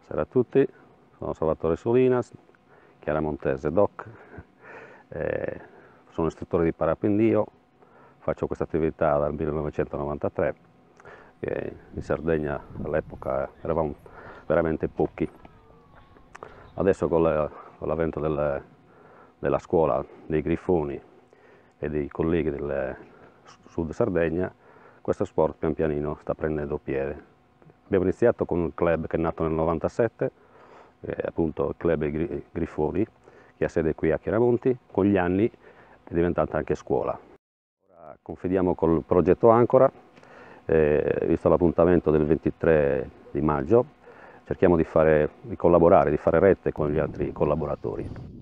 Buonasera a tutti, sono Salvatore Solinas, chiaramontese doc, sono istruttore di parapendio, faccio questa attività dal 1993, in Sardegna all'epoca eravamo veramente pochi. Adesso con l'avvento della scuola dei Grifoni e dei colleghi del Sud Sardegna, questo sport pian pianino sta prendendo piede. Abbiamo iniziato con un club che è nato nel 97, appunto il club Grifoni, che ha sede qui a Chiaramonti. Con gli anni è diventata anche scuola. Ora confidiamo col progetto Ancora, visto l'appuntamento del 23 di maggio, cerchiamo di collaborare, di fare rete con gli altri collaboratori.